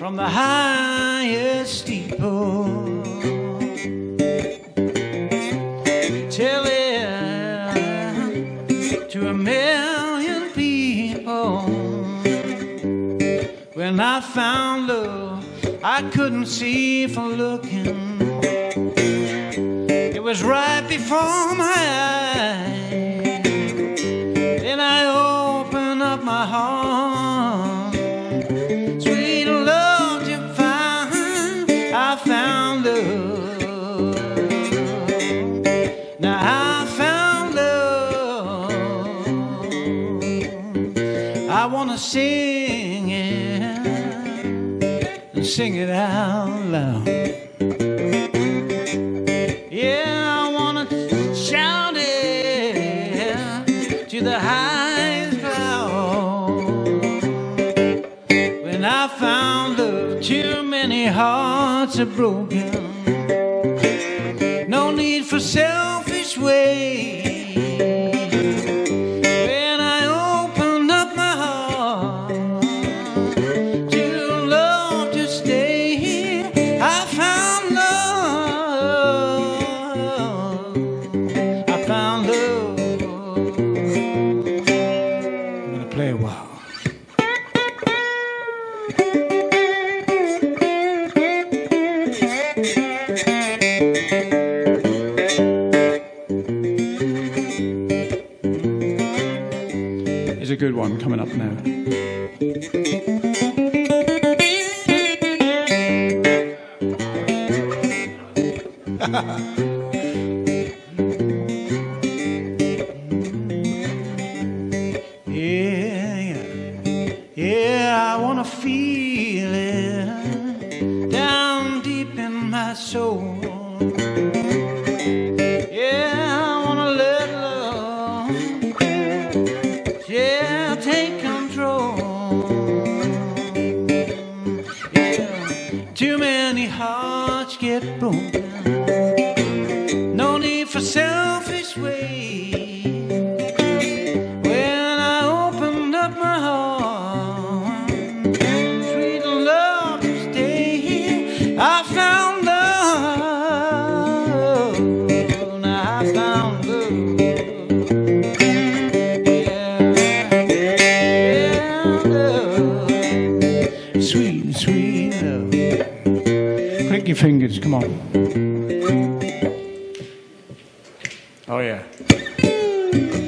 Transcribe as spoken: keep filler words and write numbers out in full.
from the highest steeple, tell it to a million people. When I found love, I couldn't see for looking. It was right before my eyes. Then I opened up my heart. Sweet love to find, I found love. Now I found love. I wanna sing it and sing it out loud. The highest cloud. When I found love, too many hearts are broken. No need for selfish ways. When I opened up my heart to love to stay here, I found love. I found love. Play a while. Here's a good one coming up now. Yeah, I wanna feel it down deep in my soul. Yeah, I wanna let love, yeah, take control. Yeah, too many hearts get broken. No need for selfish ways. When I opened up my heart, I found love. Now I found love. Yeah, yeah, love. Sweet, sweet love. Click your fingers, come on. Oh yeah.